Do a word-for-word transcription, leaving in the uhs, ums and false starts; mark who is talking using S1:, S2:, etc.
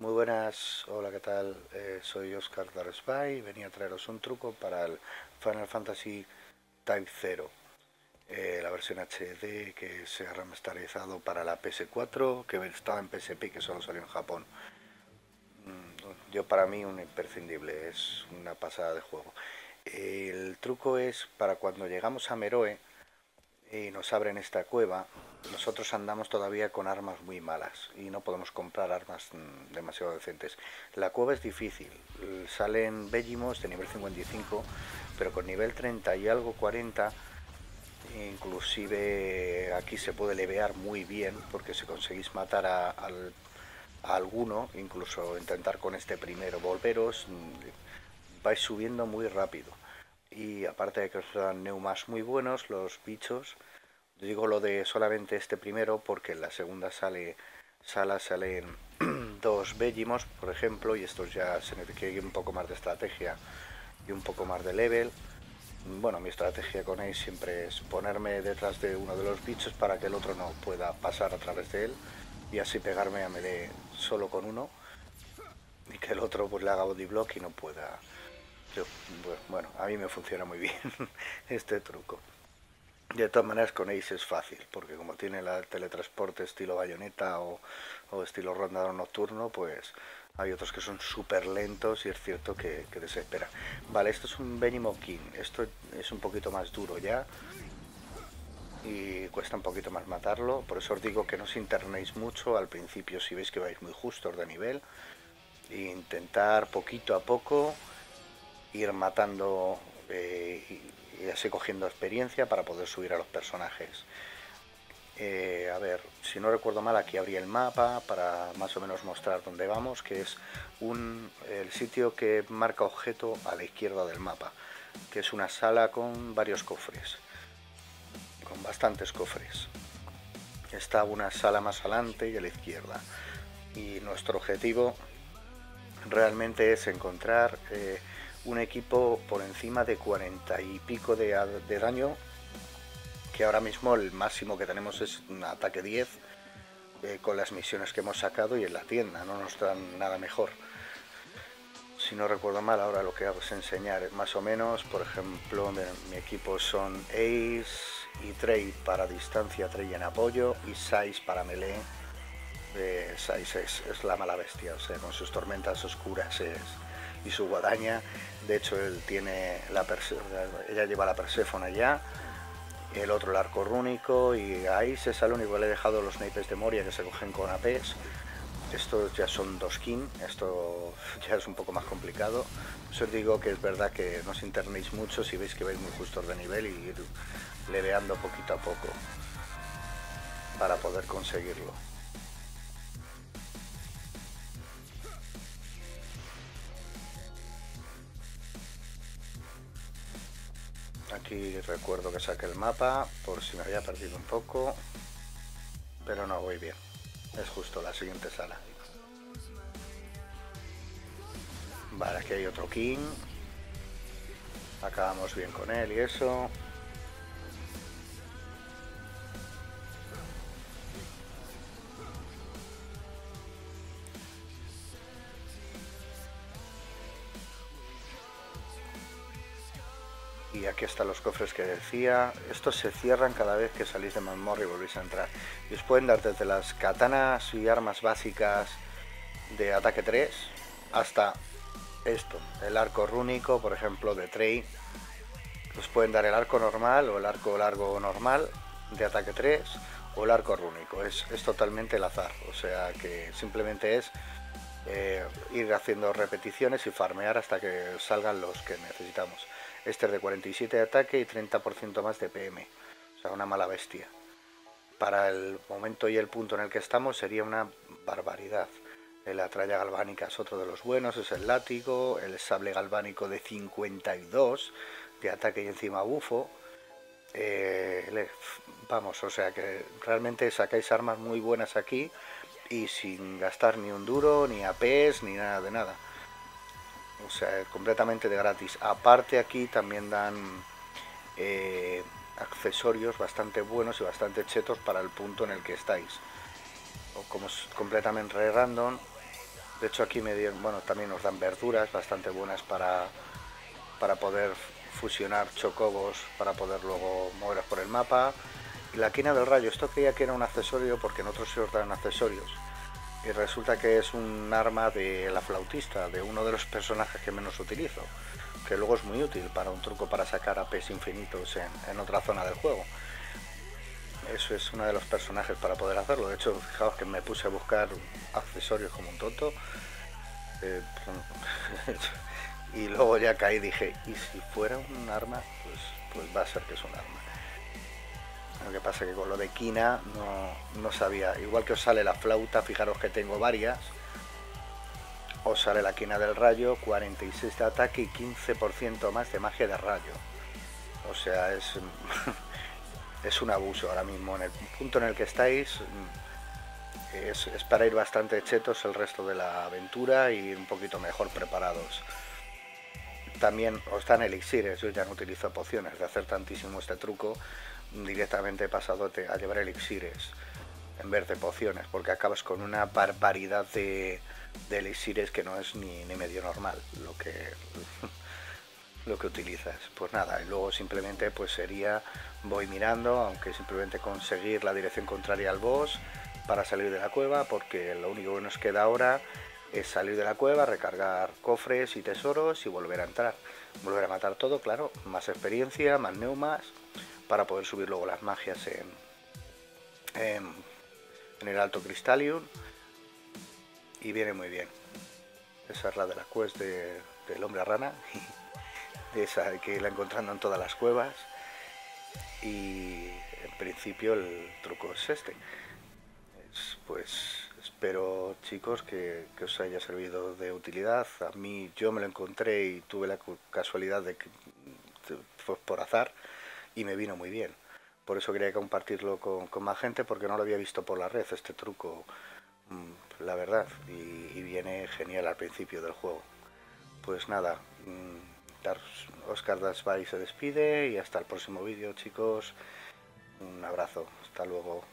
S1: Muy buenas, hola, ¿qué tal? Eh, soy Oscar Daresby y venía a traeros un truco para el Final Fantasy Type cero, eh, la versión H D que se ha remasterizado para la P S cuatro, que estaba en P S P y que solo salió en Japón. Mm, Yo para mí un imprescindible, es una pasada de juego. El truco es para cuando llegamos a Meroe y nos abren esta cueva, nosotros andamos todavía con armas muy malas y no podemos comprar armas mm, demasiado decentes. La cueva es difícil, salen Bellimos de nivel cincuenta y cinco, pero con nivel treinta y algo, cuarenta, inclusive aquí se puede levear muy bien, porque si conseguís matar a, al- a alguno, incluso intentar con este primero volveros, mm, vais subiendo muy rápido. Y aparte de que os dan neumas muy buenos, los bichos, digo lo de solamente este primero porque en la segunda sale, sala salen dos Bellimos, por ejemplo, y estos ya se requiere un poco más de estrategia y un poco más de level. Bueno, mi estrategia con él siempre es ponerme detrás de uno de los bichos para que el otro no pueda pasar a través de él y así pegarme a melee solo con uno y que el otro pues le haga body block y no pueda. Yo, bueno, a mí me funciona muy bien este truco. De todas maneras con Ace es fácil, porque como tiene el teletransporte estilo bayoneta o, o estilo rondador nocturno, pues hay otros que son súper lentos y es cierto que, que desesperan. Vale, esto es un Benimo King, esto es un poquito más duro ya y cuesta un poquito más matarlo, por eso os digo que no os internéis mucho al principio si veis que vais muy justos de nivel, e intentar poquito a poco ir matando eh, y, y así cogiendo experiencia para poder subir a los personajes. Eh, a ver, si no recuerdo mal, aquí abrí el mapa para más o menos mostrar dónde vamos, que es un, el sitio que marca objeto a la izquierda del mapa, que es una sala con varios cofres, con bastantes cofres. Está una sala más adelante y a la izquierda. Y nuestro objetivo realmente es encontrar eh, un equipo por encima de cuarenta y pico de, de daño, que ahora mismo el máximo que tenemos es un ataque diez, eh, con las misiones que hemos sacado y en la tienda, no nos dan nada mejor. Si no recuerdo mal, ahora lo que hago es enseñar más o menos, por ejemplo, mi, mi equipo son Ace y Trey para distancia, Trey en apoyo y Sais para melee. Eh, Sais es, es la mala bestia, o sea, con sus tormentas oscuras es, y su guadaña. De hecho, él tiene la ella lleva la Perséfona ya, el otro el arco rúnico, y ahí se sale único. Le he dejado los naipes de Moria que se cogen con A Ps. Estos ya son dos kin, esto ya es un poco más complicado. Os digo que es verdad que no os internéis mucho si veis que vais muy justos de nivel y ir leveando poquito a poco para poder conseguirlo. Aquí recuerdo que saqué el mapa por si me había perdido un poco, pero no, voy bien. Es justo la siguiente sala. Vale, aquí hay otro king. Acabamos bien con él y eso. Y aquí están los cofres que decía. Estos se cierran cada vez que salís de mazmorra y volvéis a entrar. Y os pueden dar desde las katanas y armas básicas de ataque tres hasta esto, el arco rúnico, por ejemplo, de Trey. Os pueden dar el arco normal o el arco largo normal de ataque tres o el arco rúnico. Es, es totalmente el azar, o sea que simplemente es eh, ir haciendo repeticiones y farmear hasta que salgan los que necesitamos. Este es de cuarenta y siete de ataque y treinta por ciento más de P M, o sea, una mala bestia. Para el momento y el punto en el que estamos sería una barbaridad. La tralla galvánica es otro de los buenos, es el látigo, el sable galvánico de cincuenta y dos de ataque y encima bufo. Eh, vamos, o sea que realmente sacáis armas muy buenas aquí y sin gastar ni un duro, ni A Ps, ni nada de nada. O sea, completamente de gratis. Aparte aquí también dan eh, accesorios bastante buenos y bastante chetos para el punto en el que estáis. O como es completamente random, De hecho aquí me dieron, bueno, también nos dan verduras bastante buenas para, para poder fusionar chocobos, para poder luego moverlos por el mapa. Y la quina del rayo, esto creía que era un accesorio porque en otros se dan accesorios. Y resulta que es un arma de la flautista, de uno de los personajes que menos utilizo, que luego es muy útil para un truco para sacar A Ps infinitos en, en otra zona del juego. Eso es uno de los personajes para poder hacerlo. De hecho, fijaos que me puse a buscar accesorios como un tonto. Eh, y luego ya caí y dije, ¿y si fuera un arma? Pues, pues va a ser que es un arma. Lo que pasa es que con lo de quina no, no sabía. Igual que os sale la flauta, fijaros que tengo varias. Os sale la quina del rayo, cuarenta y seis de ataque y quince por ciento más de magia de rayo. O sea, es, es un abuso ahora mismo. En el punto en el que estáis, es, es para ir bastante chetos el resto de la aventura y ir un poquito mejor preparados. También os dan elixires, yo ya no utilizo pociones, de hacer tantísimo este truco, directamente he pasado a llevar elixires en vez de pociones, porque acabas con una barbaridad de, de elixires que no es ni, ni medio normal lo que lo que utilizas. Pues nada, y luego simplemente pues sería, voy mirando, aunque simplemente conseguir la dirección contraria al boss para salir de la cueva, porque lo único que nos queda ahora es salir de la cueva, recargar cofres y tesoros y volver a entrar. Volver a matar todo, claro, más experiencia, más neumas, para poder subir luego las magias en, en, en el Alto Crystalium. Y viene muy bien. Esa es la de la quest de, del hombre rana, de esa que la encontrando en todas las cuevas. Y en principio el truco es este. Es, pues espero, chicos, que, que os haya servido de utilidad. A mí yo me lo encontré y tuve la casualidad de que fue por azar y me vino muy bien. Por eso quería compartirlo con, con más gente, porque no lo había visto por la red este truco, mmm, la verdad, y, y viene genial al principio del juego. Pues nada, mmm, Oscar Dasbay se despide y hasta el próximo vídeo, chicos. Un abrazo, hasta luego.